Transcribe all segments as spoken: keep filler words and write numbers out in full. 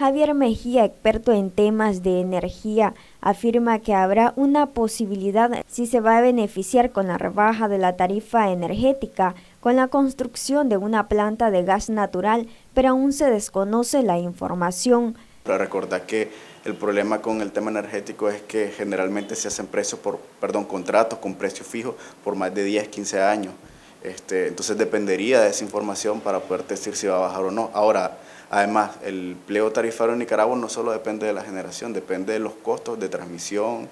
Javier Mejía, experto en temas de energía, afirma que habrá una posibilidad si se va a beneficiar con la rebaja de la tarifa energética con la construcción de una planta de gas natural, pero aún se desconoce la información. Para recordar que el problema con el tema energético es que generalmente se hacen precios por, perdón, contratos con precio fijo por más de diez, quince años. Este, entonces dependería de esa información para poder decir si va a bajar o no. Ahora, además, el pliego tarifario en Nicaragua no solo depende de la generación, depende de los costos de transmisión,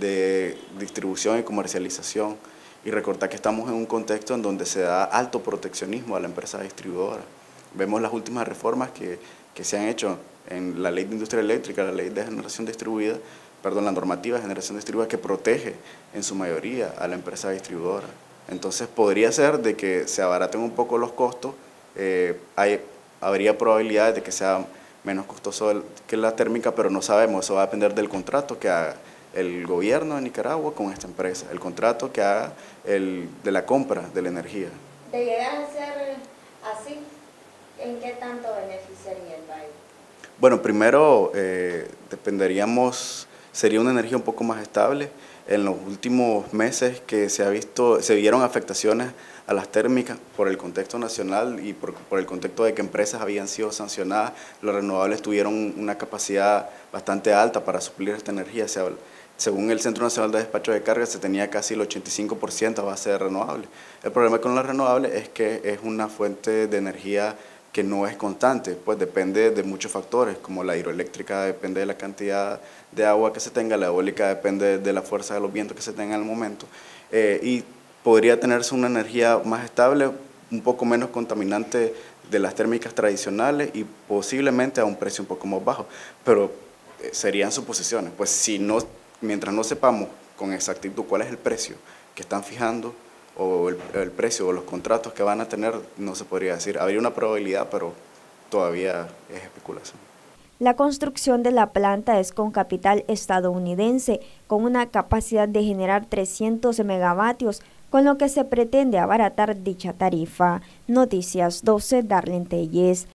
de distribución y comercialización. Y recordar que estamos en un contexto en donde se da alto proteccionismo a la empresa distribuidora. Vemos las últimas reformas que, que se han hecho en la ley de industria eléctrica, la ley de generación distribuida, perdón, la normativa de generación distribuida que protege en su mayoría a la empresa distribuidora. Entonces podría ser de que se abaraten un poco los costos, eh, hay, habría probabilidades de que sea menos costoso que la térmica, pero no sabemos, eso va a depender del contrato que haga el gobierno de Nicaragua con esta empresa, el contrato que haga el, de la compra de la energía. De llegar a ser así, ¿en qué tanto beneficiaría el país? Bueno, primero eh, dependeríamos, sería una energía un poco más estable. En los últimos meses que se ha visto, se vieron afectaciones a las térmicas por el contexto nacional y por, por el contexto de que empresas habían sido sancionadas, los renovables tuvieron una capacidad bastante alta para suplir esta energía. Se habla, según el Centro Nacional de Despacho de Cargas, se tenía casi el ochenta y cinco por ciento a base de renovables. El problema con las renovables es que es una fuente de energía que no es constante, pues depende de muchos factores, como la hidroeléctrica depende de la cantidad de agua que se tenga, la eólica depende de la fuerza de los vientos que se tenga en el momento, eh, y podría tenerse una energía más estable, un poco menos contaminante de las térmicas tradicionales y posiblemente a un precio un poco más bajo, pero eh, serían suposiciones, pues si no, mientras no sepamos con exactitud cuál es el precio que están fijando, o el, el precio o los contratos que van a tener, no se podría decir. Habría una probabilidad, pero todavía es especulación. La construcción de la planta es con capital estadounidense, con una capacidad de generar trescientos megavatios, con lo que se pretende abaratar dicha tarifa. Noticias doce, Darlene Telles.